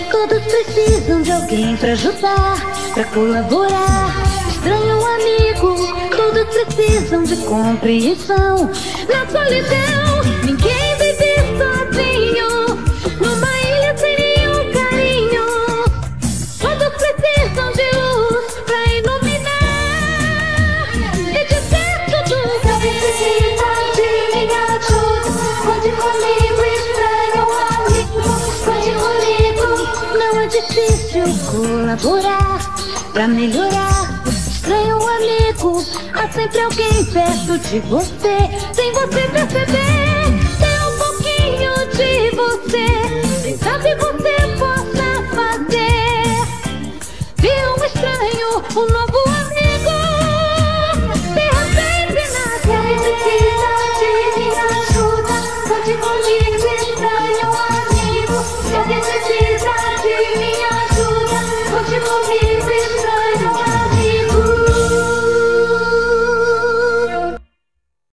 Todos precisam de alguém pra ajudar, pra colaborar. Estranho amigo, todos precisam de compreensão. Na solidão, ninguém vive sozinho, numa ilha sem nenhum carinho. Todos precisam de luz pra iluminar e dizer tudo. Se alguém precisa de minha ajuda, conte comigo, estranho amigo, conte comigo. Não é difícil colaborar pra melhorar. Estranho amigo, há sempre alguém perto de você. Sem você perceber, tem um pouquinho de você. Quem sabe você